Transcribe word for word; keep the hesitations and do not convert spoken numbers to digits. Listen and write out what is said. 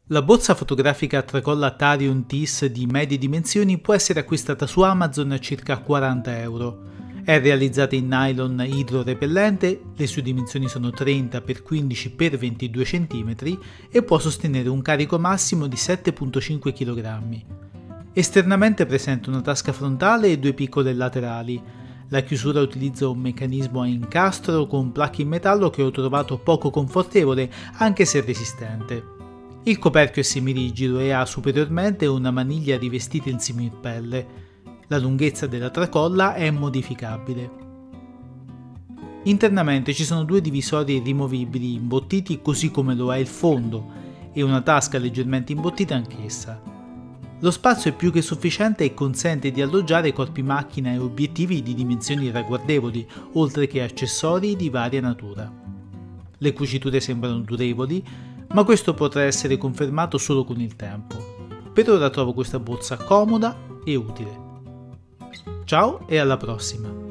La borsa fotografica a tracolla Tarion Tis di medie dimensioni può essere acquistata su Amazon a circa quaranta euro. È realizzata in nylon idrorepellente, le sue dimensioni sono trenta per quindici per ventidue centimetri e può sostenere un carico massimo di sette virgola cinque chilogrammi. Esternamente presenta una tasca frontale e due piccole laterali. La chiusura utilizza un meccanismo a incastro con placche in metallo che ho trovato poco confortevole anche se resistente. Il coperchio è semirigido e ha superiormente una maniglia rivestita in similpelle. La lunghezza della tracolla è modificabile. Internamente ci sono due divisori rimovibili imbottiti così come lo è il fondo e una tasca leggermente imbottita anch'essa. Lo spazio è più che sufficiente e consente di alloggiare corpi macchina e obiettivi di dimensioni ragguardevoli, oltre che accessori di varia natura. Le cuciture sembrano durevoli, ma questo potrà essere confermato solo con il tempo. Per ora trovo questa borsa comoda e utile. Ciao e alla prossima!